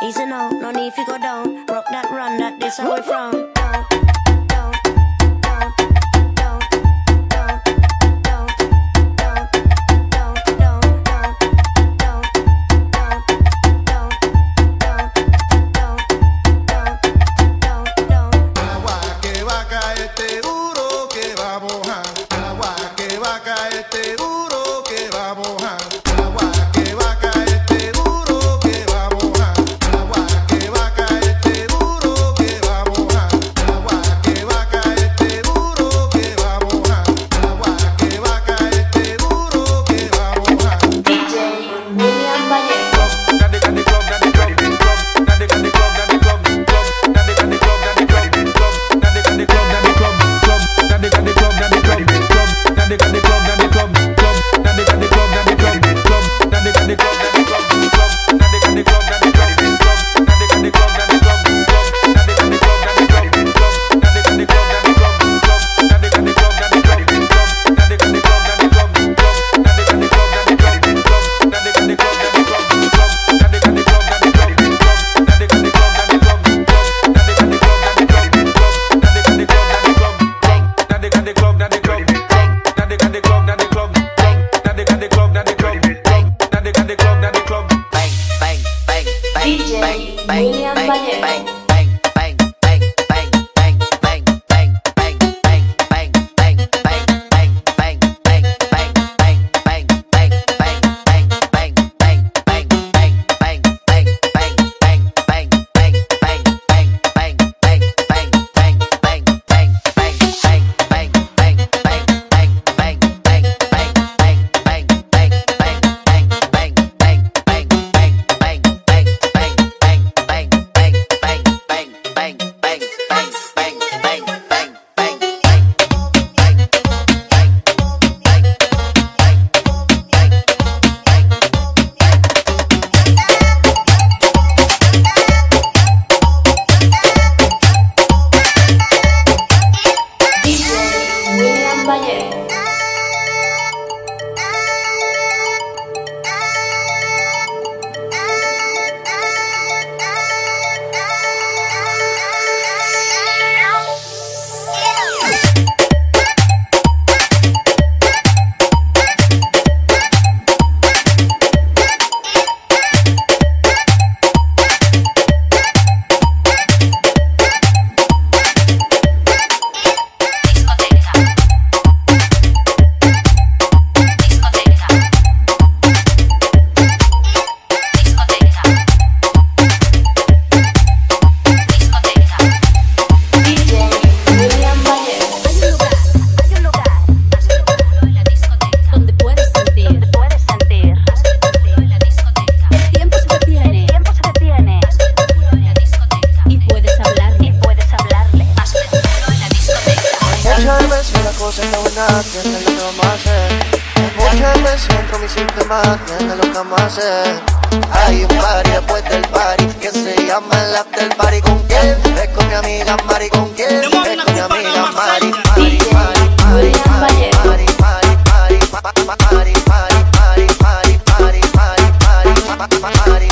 Easy now, no need to go down. Rock that run, that this how we from. Mañana lo que vamos a hacer. Hay un party después del party que se llama el after party. ¿Con quién? Es con mi amiga Mari. ¿Con quién? Es con mi amiga Mari. Mari, Mari, Mari, Mari, Mari, Mari, Mari, Mari, Mari, Mari, Mari, Mari, Mari,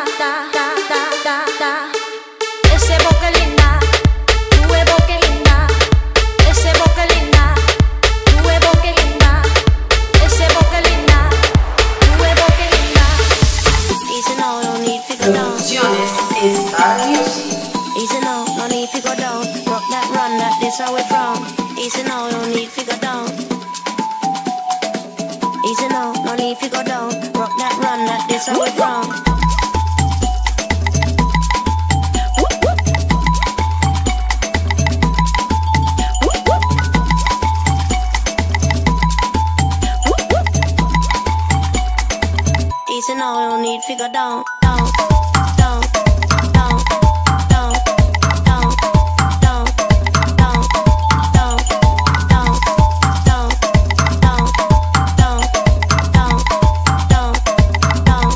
Ese boca linda, tu boca linda. Ese boca linda, tu boca linda. Ese boca linda, tu boca linda. Easy no, no need to go down. Producciones Star Music. Easy no, no need to go down. Rock that, run that, this how we from. Easy no, no need to go down. Easy no, no need to go down. Rock that, run that, this how we from. Easy no, no need to go down, down, down, down, down, down, down, down, down, down, down, down, down, down, down, down,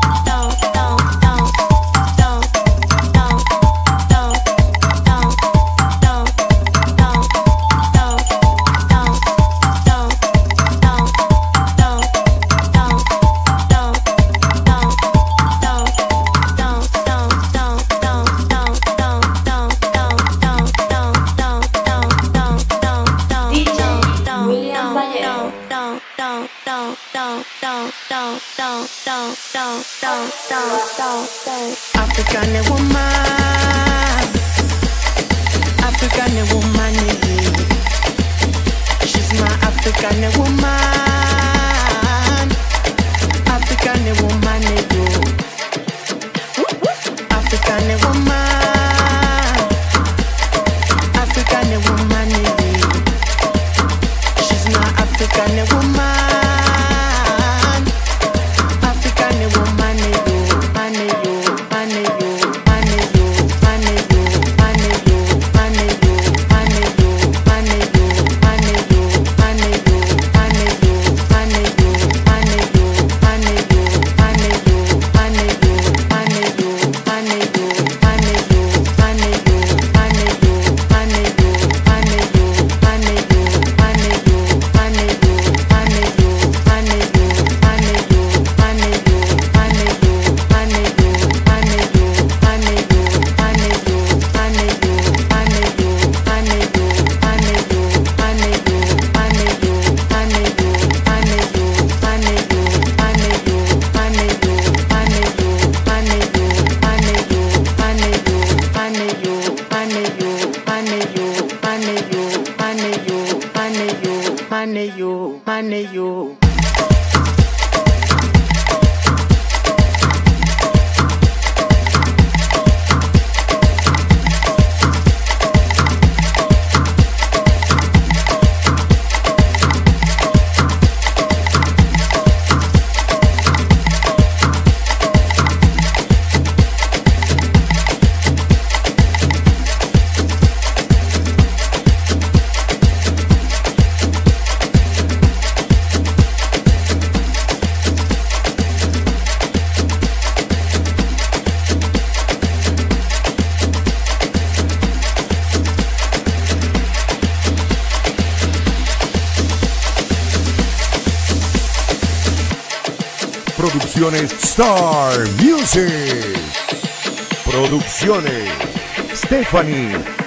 African woman, African woman, she's my African woman, African woman, African woman, African woman, she's my African woman. Producciones Star Music. Producciones Stephanie